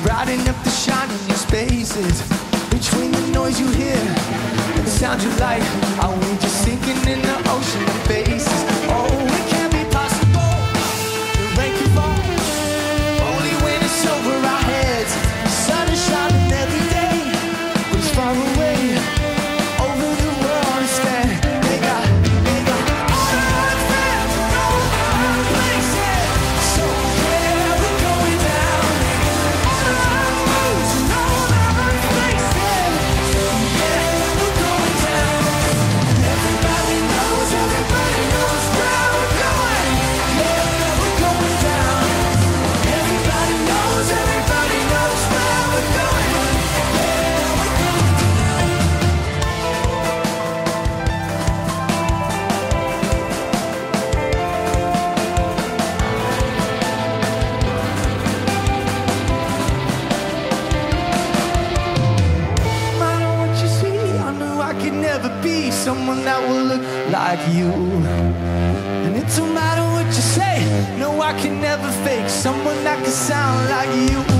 brighten up the shining in spaces. Between the noise you hear and the sound you like, are we just sinking in the ocean of faces? Oh, it can't be possible. The rain can fall only when it's over our heads. The sun is shining every day, but it's far away over the world instead. They got all our friends, no other places. So yeah, we're going down. All our moves, no other places. Yeah, we're going down. Everybody knows where we're going. Yeah, we're going down. Everybody knows where we're going. No matter what you see, I knew I could never be someone that will look like you. And it don't matter what you say, no, I can never fake someone that can sound like you.